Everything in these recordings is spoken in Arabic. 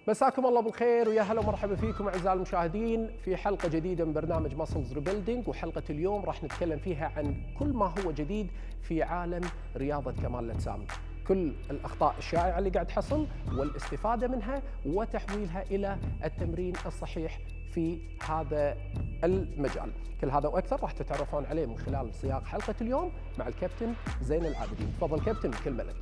مساكم الله بالخير ويا هلا ومرحبا فيكم اعزائي المشاهدين في حلقه جديده من برنامج ماسلز ريبيلدينج، وحلقه اليوم راح نتكلم فيها عن كل ما هو جديد في عالم رياضه كمال الاجسام، كل الاخطاء الشائعه اللي قاعد تحصل والاستفاده منها وتحويلها الى التمرين الصحيح في هذا المجال. كل هذا واكثر راح تتعرفون عليه من خلال سياق حلقه اليوم مع الكابتن زين العابدين. تفضل كابتن، الكلمه لك.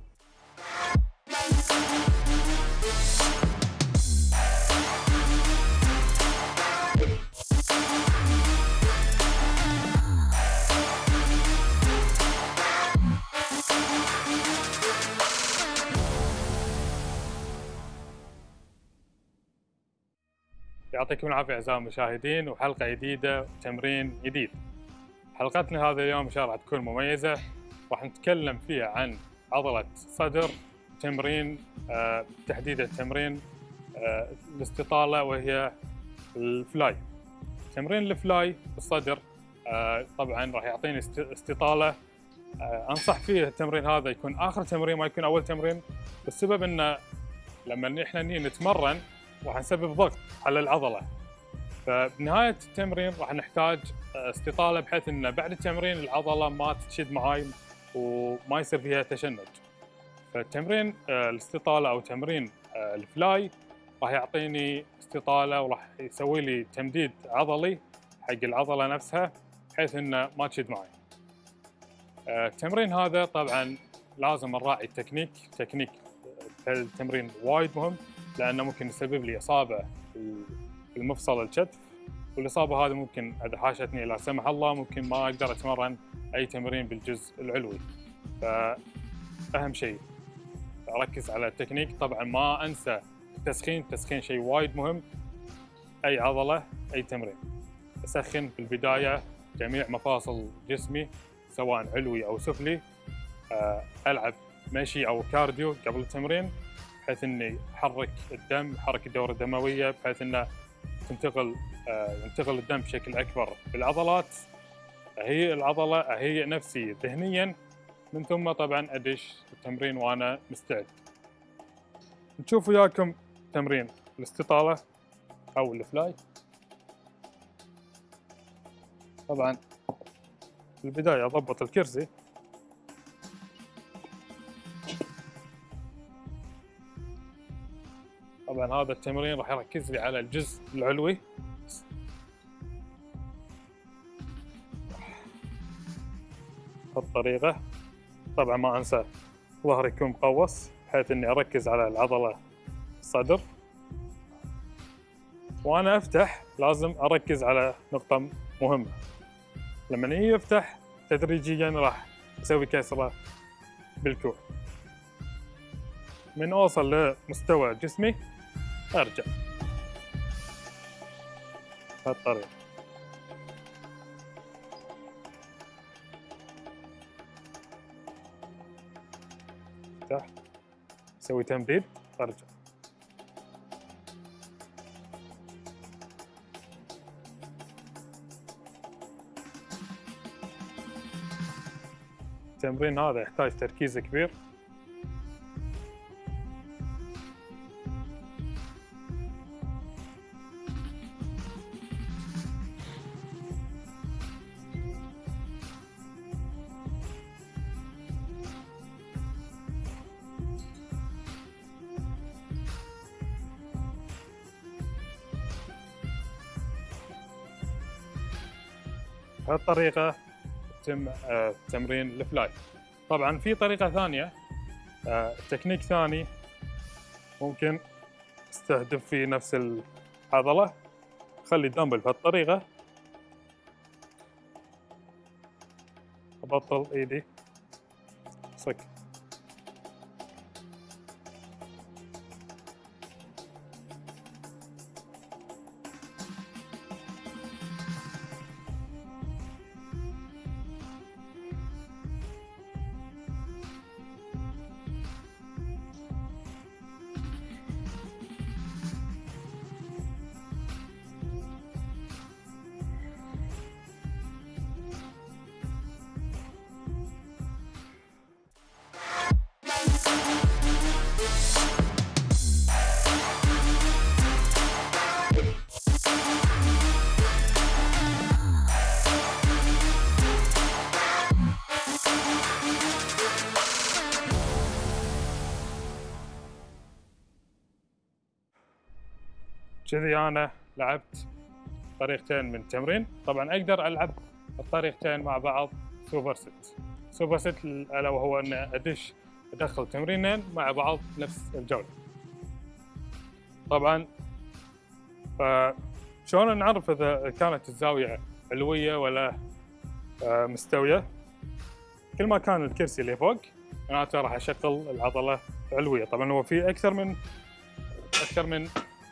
يعطيكم العافية أعزائي المشاهدين، وحلقة جديدة وتمرين جديد. حلقتنا هذا اليوم إن شاء الله راح تكون مميزة، راح نتكلم فيها عن عضلة صدر، تمرين تحديدا تمرين الاستطالة وهي الفلاي. تمرين الفلاي بالصدر طبعا راح يعطيني استطالة. أنصح فيه التمرين هذا يكون آخر تمرين، ما يكون أول تمرين، بالسبب إنه لما إحنا نتمرن راح نسبب ضغط على العضلة، فبنهاية التمرين راح نحتاج استطالة بحيث ان بعد التمرين العضلة ما تشد معاي وما يصير فيها تشنج. فالتمرين الاستطالة او تمرين الفلاي راح يعطيني استطالة وراح يسوي لي تمديد عضلي حق العضلة نفسها بحيث انه ما تشد معاي. التمرين هذا طبعا لازم نراعي التكنيك التمرين وايد مهم، لأنه ممكن يسبب لي إصابة في المفصل الكتف، والإصابة هذه ممكن إذا حاشتني لا سمح الله ممكن ما أقدر أتمرن أي تمرين بالجزء العلوي. فأهم شيء أركز على التكنيك. طبعا ما أنسى التسخين شيء وايد مهم. أي عضلة أي تمرين أسخن في البداية جميع مفاصل جسمي سواء علوي أو سفلي. ألعب مشي أو كارديو قبل التمرين بحيث اني احرك الدم، احرك الدورة الدموية بحيث انه ينتقل الدم بشكل اكبر في العضلات، اهيئ العضلة، اهيئ نفسي ذهنيا، من ثم طبعا ادش التمرين وانا مستعد. نشوف وياكم تمرين الاستطالة او الفلاي. طبعا في البداية اضبط الكرسي، طبعا هذا التمرين راح يركز لي على الجزء العلوي. بهالطريقة طبعا ما انسى ظهري يكون مقوس بحيث اني اركز على العضلة الصدر، وانا افتح لازم اركز على نقطة مهمة. لما يجي يفتح تدريجيا راح اسوي كسرة بالكوع، من اوصل لمستوى جسمي ارجع بهالطريقة. افتح، اسوي تمديد، ارجع. التمرين هذا يحتاج تركيز كبير. بهالطريقة يتم تمرين الفلاي. طبعا في طريقة ثانية، تكنيك ثاني ممكن استهدف في نفس العضلة. خلي الدمبل بهالطريقة، ابطل ايدي، صك، كذي أنا لعبت طريقتين من التمرين. طبعا أقدر ألعب الطريقتين مع بعض سوبر ست. سوبر ست ألا وهو أن أدخل تمرينين مع بعض نفس الجولة. طبعا شلون نعرف إذا كانت الزاوية علوية ولا مستوية؟ كل ما كان الكرسي اللي فوق معناته راح أشغل العضلة علوية. طبعا هو في أكثر من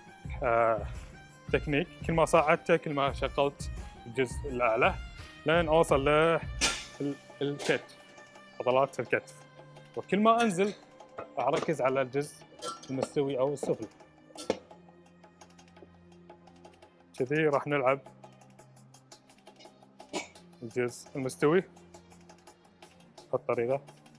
تكنيك، كل ما صعدته كل ما شغلت الجزء الأعلى لين أوصل للكتف، عضلات الكتف، وكل ما أنزل أركز على الجزء المستوي أو السفلي. كذي راح نلعب الجزء المستوي بهالطريقة.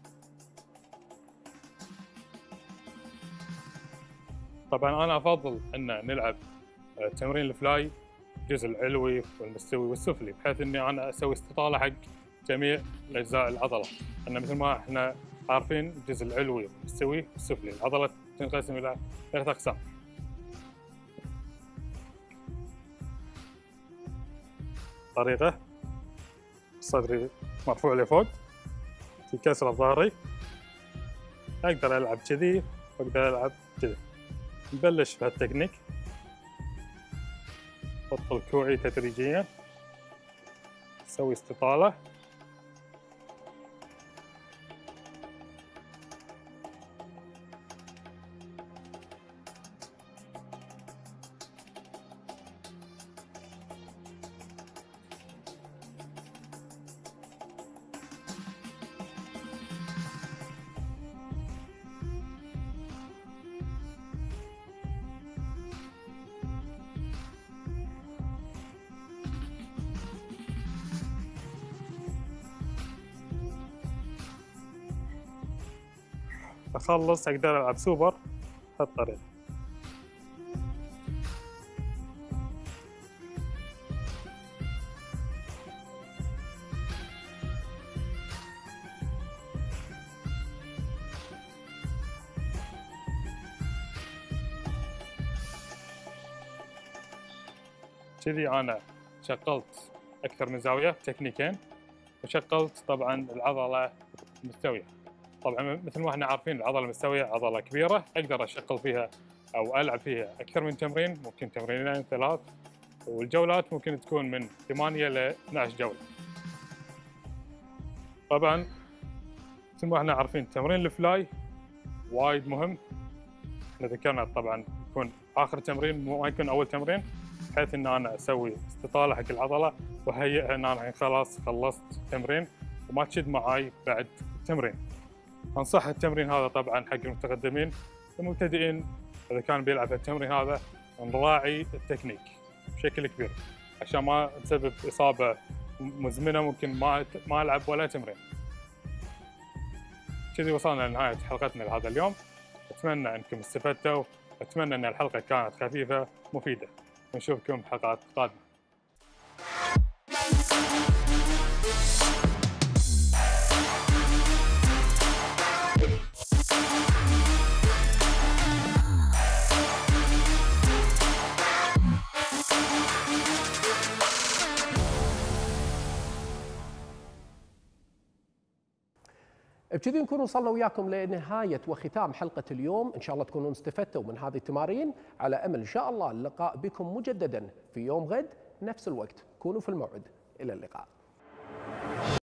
طبعا أنا أفضل أن نلعب تمرين الفلاي الجزء العلوي والمستوي والسفلي، بحيث إني أنا أسوي استطالة حق جميع الأجزاء العضلة. لأن مثل ما إحنا عارفين الجزء العلوي والمستوي والسفلي، العضلة تنقسم إلى 3 أقسام. طريقة صدري مرفوع لفوق، في كسرة ظهري، أقدر ألعب كذي وأقدر ألعب كذي. نبلش بهالتكنيك، أحط الكوعي تدريجيا، أسوي استطالة، أخلص أقدر ألعب سوبر بهالطريقة. كذي أنا شغلت أكثر من زاوية تكنيكين، وشغلت طبعا العضلة المستوية. طبعا مثل ما احنا عارفين العضلة المستوية عضلة كبيرة، أقدر أشغل فيها أو ألعب فيها أكثر من تمرين، ممكن تمرينين 3، والجولات ممكن تكون من 8 ل 12 جولة. طبعا مثل ما احنا عارفين تمرين الفلاي وايد مهم. احنا ذكرنا طبعا يكون آخر تمرين، ما يكون أول تمرين، بحيث إن أنا أسوي استطالة حق العضلة وهيئها إن أنا خلاص خلصت تمرين وما تشد معاي بعد التمرين. أنصح التمرين هذا طبعا حق المتقدمين. المبتدئين إذا كان بيلعب التمرين هذا نراعي التكنيك بشكل كبير عشان ما تسبب إصابة مزمنة، ممكن ما ألعب ولا تمرين. كذي وصلنا لنهاية حلقتنا لهذا اليوم. أتمنى أنكم استفدتوا، أتمنى أن الحلقة كانت خفيفة مفيدة. نشوفكم حلقات قادمة. بكذي نكون وصلنا وياكم لنهاية وختام حلقة اليوم. إن شاء الله تكونون استفدتوا من هذه التمارين، على أمل إن شاء الله اللقاء بكم مجددا في يوم غد نفس الوقت. كونوا في الموعد. إلى اللقاء.